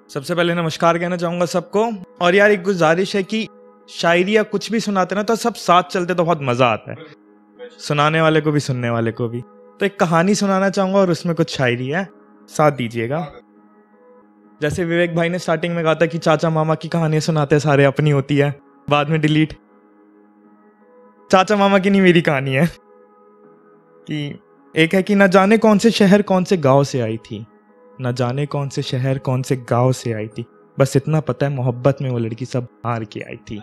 सबसे पहले नमस्कार कहना चाहूंगा सबको। और यार एक गुजारिश है कि शायरी या कुछ भी सुनाते ना तो सब साथ चलते तो बहुत मजा आता है, सुनाने वाले को भी सुनने वाले को भी। तो एक कहानी सुनाना चाहूंगा और उसमें कुछ शायरी है, साथ दीजिएगा। जैसे विवेक भाई ने स्टार्टिंग में कहा था कि चाचा मामा की कहानियां सुनाते सारे अपनी होती है, बाद में डिलीट। चाचा मामा की नहीं, मेरी कहानी है कि एक है कि न जाने कौन से शहर कौन से गांव से आई थी, न जाने कौन से शहर कौन से गांव से आई थी, बस इतना पता है मोहब्बत में वो लड़की सब हार के आई थी।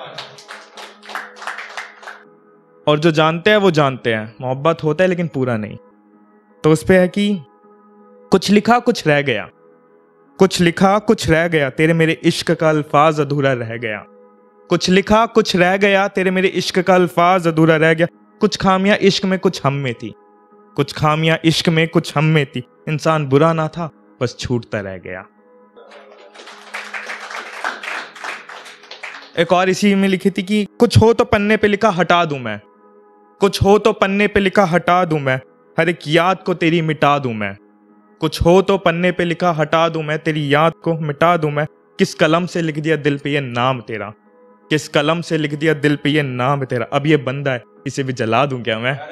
और जो जानते हैं वो जानते हैं, मोहब्बत होता है लेकिन पूरा नहीं। तो उस पे है कि कुछ लिखा कुछ रह गया, कुछ लिखा कुछ रह गया, तेरे मेरे इश्क का अल्फाज अधूरा रह गया। कुछ लिखा कुछ रह गया, तेरे मेरे इश्क का अल्फाज अधूरा रह गया। कुछ खामियां इश्क में कुछ हम में थी, कुछ खामियां इश्क में कुछ हम में थी। इंसान बुरा ना था, बस छूटता रह गया। एक और इसी में लिखी थी कि कुछ हो तो पन्ने पे लिखा हटा दूं मैं, कुछ हो तो पन्ने पे लिखा हटा दूं मैं, हर एक याद को तेरी मिटा दूं मैं। कुछ हो तो पन्ने पे लिखा हटा दूं मैं, तेरी याद को मिटा दूं मैं। किस कलम से लिख दिया दिल पे ये नाम तेरा, किस कलम से लिख दिया दिल पे ये नाम तेरा। अब ये बंदा है, इसे भी जला दूं क्या मैं।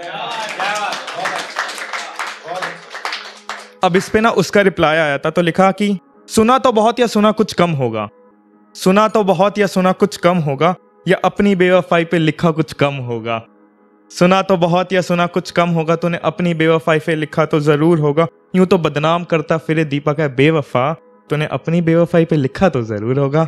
अब इस पे ना उसका रिप्लाई आया था, तो लिखा कि सुना तो बहुत या सुना कुछ कम होगा, सुना तो बहुत या सुना कुछ कम होगा, या अपनी बेवफाई पे लिखा कुछ कम होगा। सुना तो बहुत या सुना कुछ कम होगा, तूने अपनी बेवफाई पे लिखा तो जरूर होगा। यूं तो बदनाम करता फिरे दीपक है बेवफा, तूने अपनी बेवफाई पे लिखा तो जरूर होगा।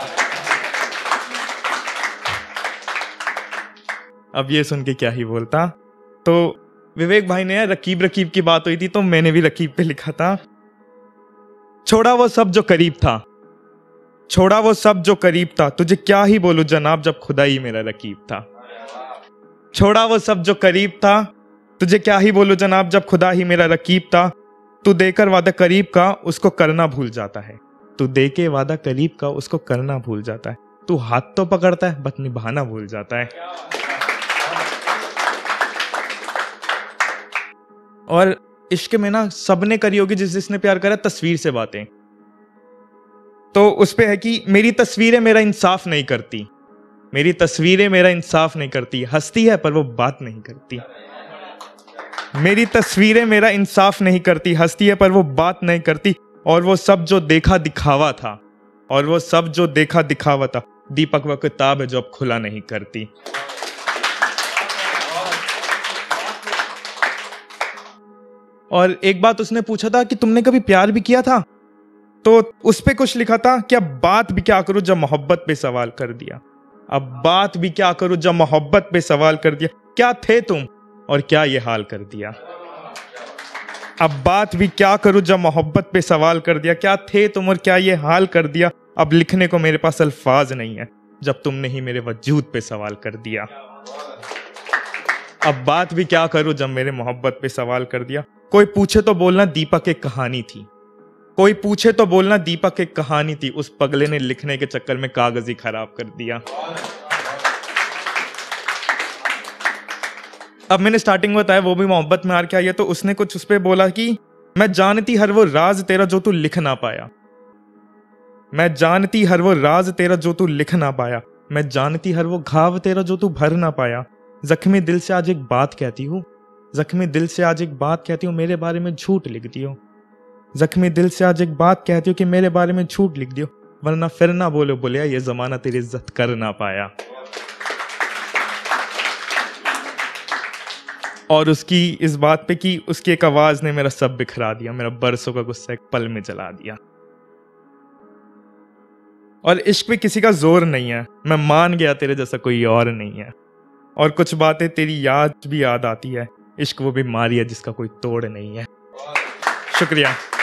अब ये सुन के क्या ही बोलता। तो विवेक भाई ने रकीब रकीब की बात हुई थी, तो मैंने भी रकीब पे लिखा था। छोड़ा वो सब जो करीब था, छोड़ा वो सब जो करीब था, तुझे क्या ही बोलूं जनाब जब खुदा ही मेरा रकीब था। छोड़ा वो सब जो करीब था, तुझे क्या ही बोलूं जनाब जब खुदा ही मेरा रकीब था। तू देकर वादा करीब का उसको करना भूल जाता है, तू देके वादा करीब का उसको करना भूल जाता है। तू हाथ तो पकड़ता है बट निभाना भूल जाता है। और इश्क में ना सबने करी होगी, जिसने प्यार करा तस्वीर से बातें। तो उस पे है कि मेरी तस्वीरें मेरा इंसाफ नहीं करती, मेरी तस्वीरें मेरा इंसाफ नहीं करती, हंसती है पर वो बात नहीं करती। मेरी तस्वीरें मेरा इंसाफ नहीं करती, हंसती है पर वो बात नहीं करती। और वो सब जो देखा दिखावा था, और वो सब जो देखा दिखावा था, दीपक वह किताब है जो अब खुला नहीं करती। और एक बात उसने पूछा था कि तुमने कभी प्यार भी किया था, तो उस पे कुछ लिखा था कि अब बात भी क्या करूं जब मोहब्बत पे सवाल कर दिया। अब बात भी क्या करूं जब मोहब्बत पे सवाल कर दिया। क्या थे तुम और क्या ये हाल कर दिया। अब बात भी क्या करूं जब मोहब्बत पे सवाल कर दिया। क्या थे तुम और क्या ये हाल कर दिया। अब लिखने को मेरे पास अल्फाज नहीं है जब तुमने ही मेरे वजूद पे सवाल कर दिया। अब बात भी क्या करूं जब मेरे मोहब्बत पे सवाल कर दिया। कोई पूछे तो बोलना दीपक एक कहानी थी, कोई पूछे तो बोलना दीपक एक कहानी थी, उस पगले ने लिखने के चक्कर में कागज ही खराब कर दिया। अब मैंने स्टार्टिंग में बताया वो भी मोहब्बत में हार के आई है, तो उसने कुछ उस पे बोला कि मैं जानती हर वो राज तेरा जो तू लिख ना पाया, मैं जानती हर वो राज तेरा जो तू लिख ना पाया, मैं जानती हर वो घाव तेरा जो तू भर ना पाया। जख्मी दिल से आज एक बात कहती हूँ, जख्मी दिल से आज एक बात कहती हूँ, मेरे बारे में झूठ लिख दियो। जख्मी दिल से आज एक बात कहती हूँ कि मेरे बारे में झूठ लिख दियो, वरना फिर ना बोलो बोलिया ये जमाना तेरी इज्जत कर ना पाया। और उसकी इस बात पे कि उसकी एक आवाज ने मेरा सब बिखरा दिया, मेरा बरसों का गुस्सा एक पल में जला दिया। और इश्क पे किसी का जोर नहीं है, मैं मान गया तेरे जैसा कोई और नहीं है। और कुछ बातें तेरी याद भी याद आती है, इश्क वो बीमारी है जिसका कोई तोड़ नहीं है। शुक्रिया।